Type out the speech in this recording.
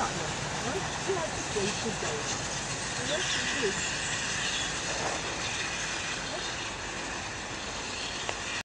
not know. Huh? You have to face the day. The rest is this.